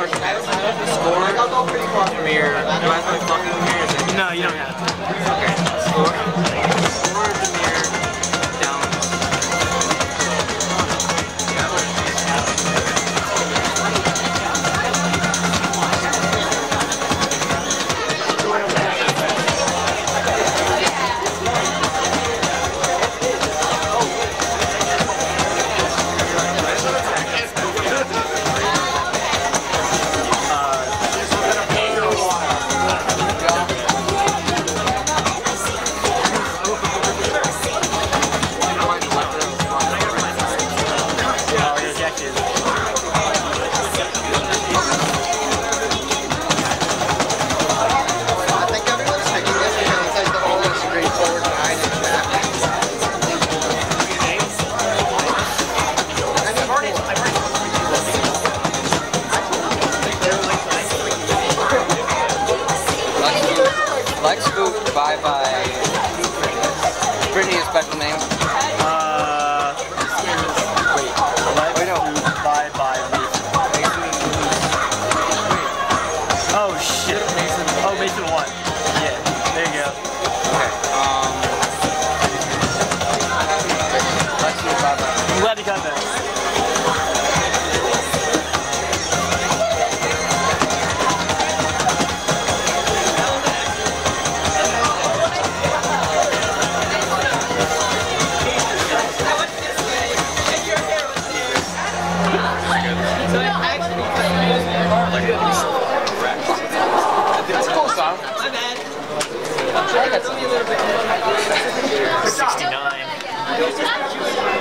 question. Score, Demir, do I have to fucking Demir? No, you don't have to. Okay. Score, Demir, down. Bye-bye. Brittany, a special name? Wait, no. Bye-bye. Oh, shit. Oh, Mason 1. Yeah, there you go. Okay, let's do bye-bye. I'm glad you got that. That's a cool song. My bad. I like that song. 69.